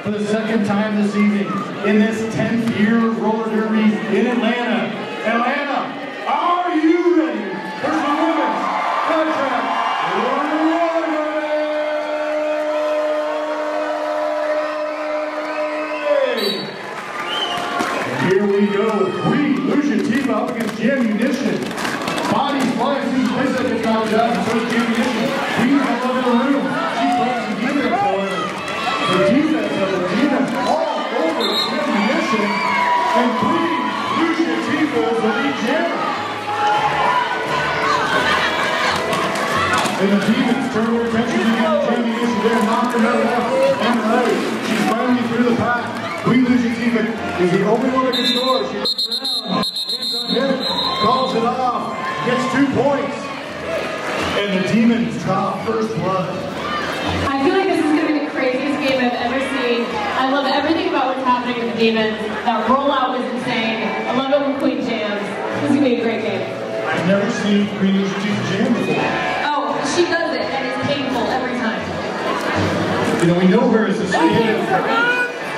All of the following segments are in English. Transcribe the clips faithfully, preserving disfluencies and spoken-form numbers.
for the second time this evening in this tenth year of roller derby in Atlanta. Atlanta, are you ready for some women's contract roller derby? Here we go. Queen Lucia Tifa up against Jam Munition. Bodies flying through place like it's not a job, and so is Jam Munition. Queen's up in the room. She's playing some defense, however. The defense of the defense all over Jam Munition, and Queen Lucia Tifa is the lead jammer. And the defense turn their attention to Jam Munition there, knocking her left and right. She's finally through the pack. Queen Lucia Tifa is the only one that can score. She looks around, hands on hit, calls it off, gets two points. And the Demons draw first blood. I feel like this is going to be the craziest game I've ever seen. I love everything about what's happening with the Demons. That rollout was insane. I love it when Queen jams. This is going to be a great game. I've never seen Queen Lucia Tifa jam before. Oh, she does it, and it's painful every time. You know, we know her as a skater.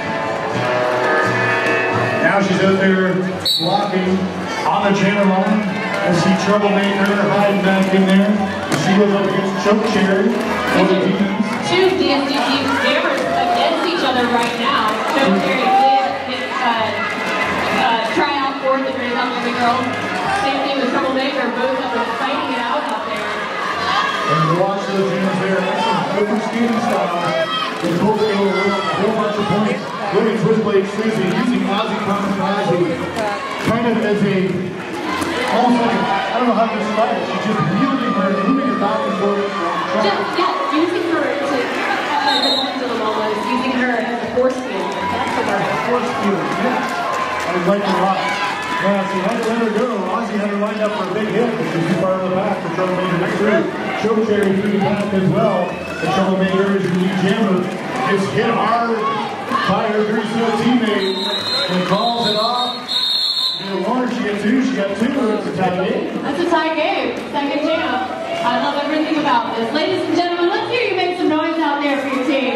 Now she's out there blocking on the jammer line. I see Troublemaker hiding back in there. She goes up against Choke Cherry for the Demons. Two D S D teams jammers against each other right now. Choke Cherry did uh, uh, try out for the Great Hungry Girls. Same thing with Troublemaker, both of them fighting it out out there. And you watch those Demons there. That's some open skating style. They both go a whole bunch of points. Look at Twistblade Susie using Ozzy Kamikaze kind of as a, almost like, a, I don't know how to describe it. She's just wielding her, moving her back and forth. Just, yeah, using her to, as a pendulum almost, using her as a force field. That's the word. Force field, yes. I like it a lot. Yeah, so had to let her go. Ozzy had her lined up for a big hit, which was too far in the back for Troublemaker to through. Choke Cherry through the back as well. The Troublemaker is your lead jammer. Gets hit hard by her Greaseville teammate and calls it off. You know, Warner, she got two, she got two, it's a tie game. That's a tie game, second jam. I love everything about this. Ladies and gentlemen, let's hear you make some noise out there for your team.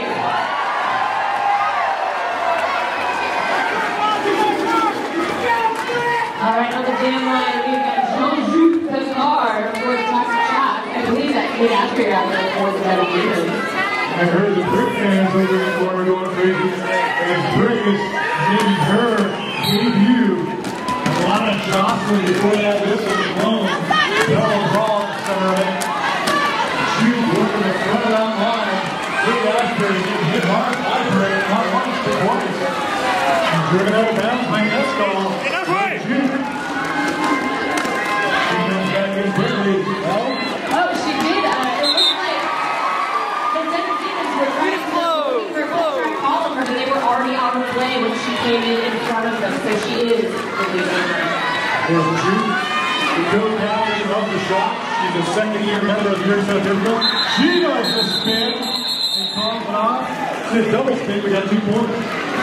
All right, on the jam line, we've got Jean-Jude Picard for the Toxic Shot. I believe that Kate Asher out there for the Metal Demons. I heard the Brick fans over in the corner going crazy. As Brick is making her debut. A lot of jostling before that. This is alone. Double brawl at the center of it. She's working the front of that line. Kate Asbury getting hit hard by Brick. Not once, but twice. She's driven out of bounds by Nescall. She comes back in quickly. Well, oh, she did. Uh, it looks like the Denver Demons were trying to looking for a try to call on her, but they were already out of play when she came in in front of them. So she is the lead jammer. There's the shoot. The co-captain of the shot. She's a second-year member of the Universal Difficult. She does the spin and calls it off. It's a double spin. We got two points.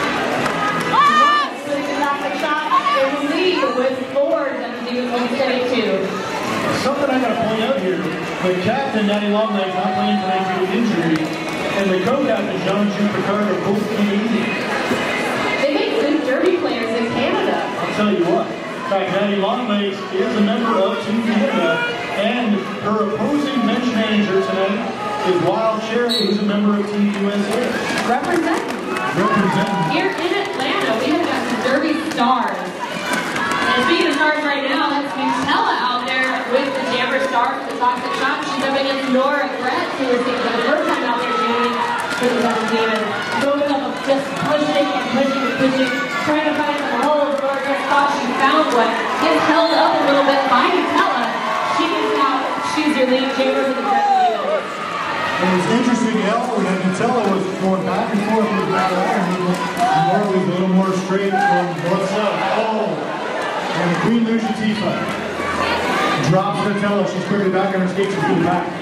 So the Toxic Shot in the lead with four that the Demons won seventy-two. Something I got to point out here. The captain, Natty Longlegs, not playing tonight due to injury. And the co-captain, Jean-Jude Picard, are both Canadian. They make good derby players in Canada. I'll tell you what. In fact, Natty Longlegs is a member of Team Canada, and her opposing bench manager tonight is Wild Cherry, who's a member of Team U S A. Representing. Representing. Here in Atlanta, we have got some derby stars. And speaking of stars right now, that's Nutella out there with the Jammer Stars for the Toxic Shot. She's up against Nora Gretz, who is taking the first time out there jamming for the Seven Demons. Both of them just pushing and pushing and pushing, trying to find some holes. Nora Gretz thought she found one. Gets held up a little bit by Nutella. She is now, she's your lead jammer for the Seven Demons. It was interesting, Al, that Nutella was going back and forth with that iron. Nora was a little more straight from north south. Oh! And Queen Lucia Tifa drops Nutella. She's quickly back on her skates and through the back.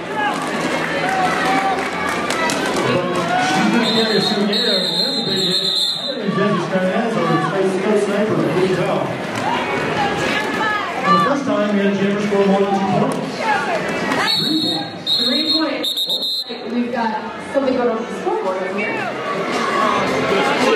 But she's going to carry a souvenir. That's a big hit. I think Jesse Scarnazzo is a good sniper. Who can tell? For the first time, we had Jammer score more than two points. Three points. Three points. We've got something going on with the scoreboard over here.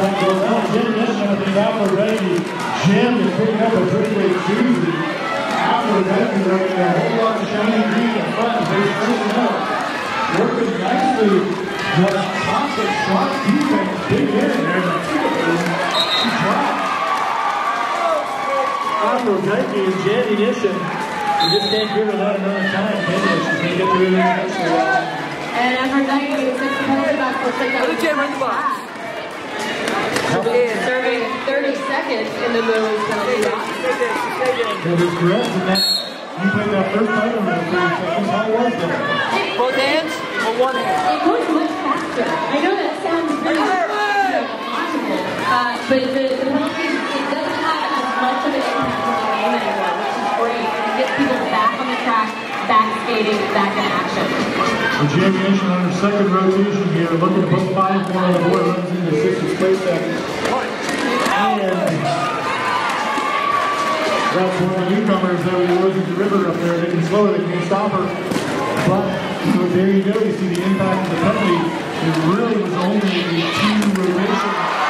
trying to go down. Jim Mission, I think Alpha Reggie. Jim is picking up a pretty big doozy. Alpha Reggie right there. A whole lot of shiny green in front. They're first up. Working nicely. But Thompson shot defense. Big hit in there. She dropped. Alpha Reggie and Jim Mission. We just can't give her that another time. Maybe she can get through there next year. And Aphrodite is six penalty box. Looks like that was the box. Serving thirty seconds in the Lewis penalty box. That is correct. And that, you played that first time over the thirty seconds. How was that? Both hands or one hand? It goes much faster. I know that sounds very impossible, uh, but the, the penalty, it doesn't have as much of an impact on the game anymore, which is great. It gets people back on the track, back skating, back in action. The Jam Nation on her second rotation here, looking to put five more on the board, runs into sixth place seconds. And that's one of the newcomers that we lose at the river up there. They can slow her, they can't stop her. But so there you go, you see the impact of the penalty. It really was only a two rotation.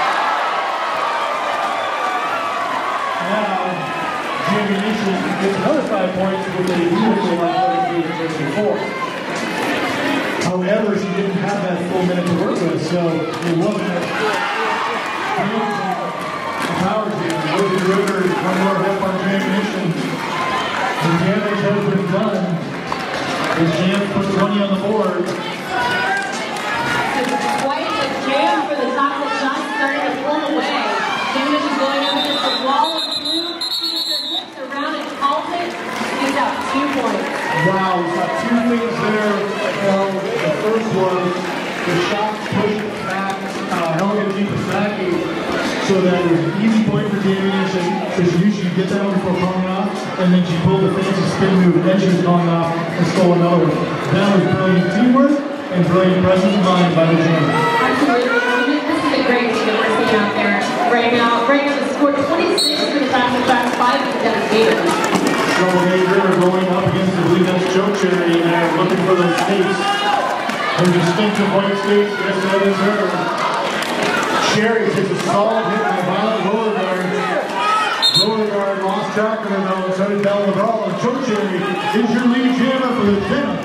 Now, Jam Nation gets another five points with a beautiful athletic first and four. However, she didn't have that full minute to work with, so it wasn't a power jam. Look at the river, one more rep on Jam Nation. The damage has been done. The Jam put twenty on the board. Quite a jam for the top of the shot, starting to pull away. Jam Nation going up against the wall of blue. She gets her hips around and calls it. She gets out two points. Wow, we've got two things there. Well, the first was the shots pushed back uh, Helga Jeepasaki so that it was an easy point for Jam Nation because she usually get that one before calling off, and then she pulled the fancy spin move and then she was calling off and stole another one. That was brilliant teamwork and brilliant presence of mind by the Jam. Absolutely. This is a great team that we're seeing out there right now. Right now the score twenty-six for the fast and fast, five for the Devastators. Trouble River going up against the Blue Dutch Joe Cherry and they're looking for those skates. Her distinctive white skates, yes that is her. Cherry takes a solid hit by Violet Beauregard. Beauregard lost track of her though, and so did Bella LaBrawl. And Joe Cherry is your lead jammer for the Jam.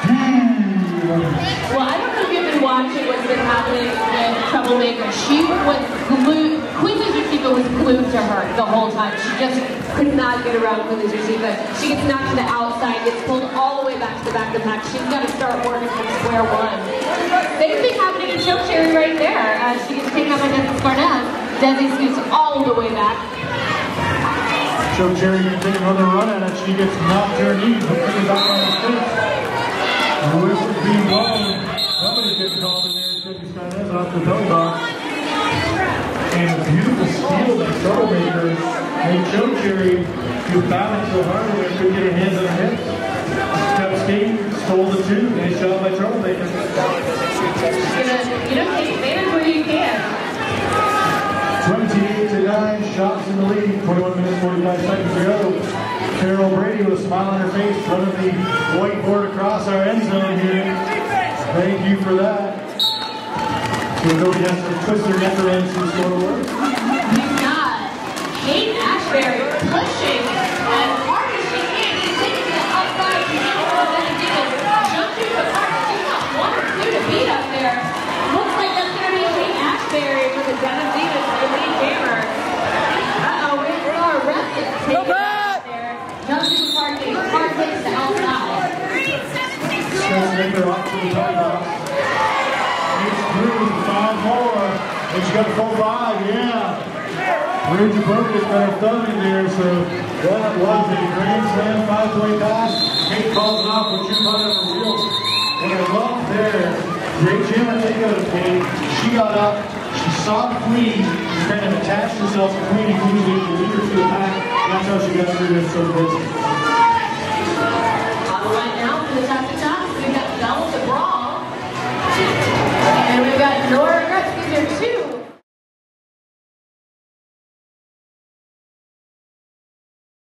Well, I don't know if you've been watching what's been happening with Troublemaker. She was glued, Queen Lucica was glued to her the whole time. She just could not get around Queen Lucica. She gets knocked to the outside, gets pulled all the way back to the back of the pack. She's got to start working from square one. Same thing happening to Choke Cherry right there. Uh, she gets taken up by Desi Scarnett. Desi scoots all the way back. Choke Cherry can take another run at it. She gets knocked to her knees, but comes back on the skates. The whistle's being blown. Somebody's getting called in there. Desi Scarnett off the belly box. And a beautiful steal by Troublemaker. And Choke Cherry, who balanced so hard when she couldn't get her hands on her hips, kept skating, stole the two, nice job by Troublemaker. You know, you know, take advantage where you can. twenty-eight to nine, shots in the lead, twenty-one minutes, forty-five seconds to go. Carol Brady with a smile on her face, running the whiteboard across our end zone here. Thank you for that. So nobody has to twist their neck around to score a word. We've got Kate Ashbury pushing as hard as she can. She's taking it outside. She's getting all that again. Jumping the park. She's got one or two to beat up there. Looks like that's going to be Kate Ashbury for the Devastators, the lead jammer. Uh-oh, we saw a ref get taken out there. Jumping the park, getting hard hits to outside. Troublemaker off to the belly box. It's through five more. And she got a full five, yeah. Bridge Burke got her thumb in there, so that was a grand slam five-point pass. Kate calls it off with two hundred on the wheels. And I love there. Great jam I think of it, Kate. She got up, she saw the queen, she kind of attached herself to the queen and queen was the leader to the pack. That's how she got through this so good. On the line now for the top to top, we've got Bella LaBrawl. And we've got Nora